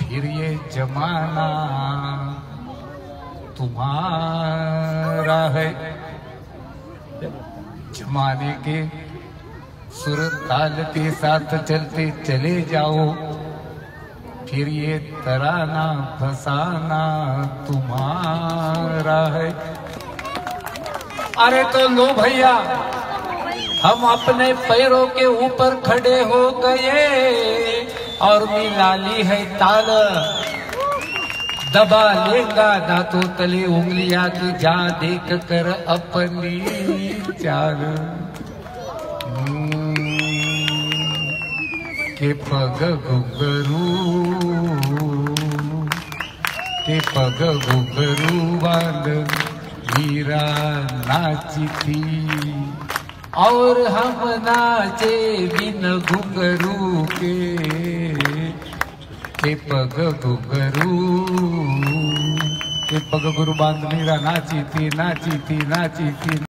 फिर ये जमाना तुम्हारा है। जमाने के सुर ताल के साथ चलते चले जाओ, फिर ये तराना फसाना तुम्हारा है। अरे तो लो भैया, हम अपने पैरों के ऊपर खड़े हो गए और मिला ली है ताल। दबा लेगा ना तो तले उंगलियां की जा देख कर अपनी चाल। के पग घुंघरू, के पग घुंघरू वाल मीरा नाची थी और हम नाचे बिन घुंघरू के पग घुंघरू, के पग घुंघरू बांध मीरा नाची थी नाची थी नाची थी।